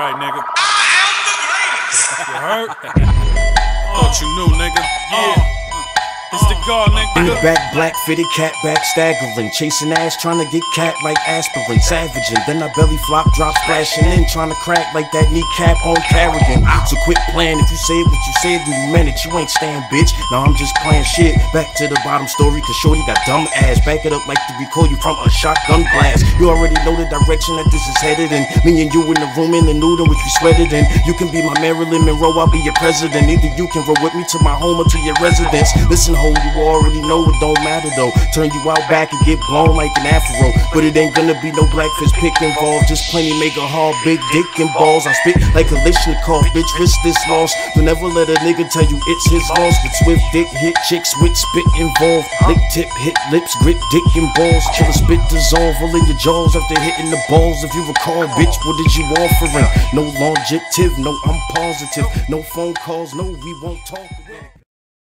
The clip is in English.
right, nigga. I am the greatest. You heard? Thought you knew, nigga. Yeah. It's the guard, nigga. In the back, black fitted cat back staggering, chasing ass, trying to get cat like aspirin, savaging. Then I belly flop, drop, splashing in, trying to crack like that kneecap on Carrigan. So quit playing. If you say what you said, then you meant it. You ain't staying, bitch. Now I'm just playing shit. Back to the bottom story, cause shorty got dumb ass. Back it up like to recall you from a shotgun blast. You already know the direction that this is headed in. Me and you in the room in the nude in which we sweated in. You can be my Marilyn Monroe, I'll be your president. Either you can roll with me to my home or to your residence. Listen, ho, you already know it don't matter though. Turn you out back and get blown like an afro. But it ain't gonna be no blackfish pick involved. Just plenty make a hard big dick and balls. I spit like a Kalashnikov, bitch, risk this loss. Don't never let a nigga tell you it's his loss. With swift dick, hit chicks with spit involved. Lick tip, hit lips, grip dick and balls. Till the spit dissolve all in your jaws after hitting the balls. If you recall, bitch, what did you offering? No longetive, no I'm positive. No phone calls, no we won't talk again.